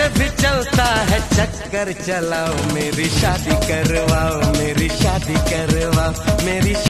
से भी चलता है चक्कर चलाओ, मेरी शादी करवाओ, मेरी शादी करवाओ, मेरी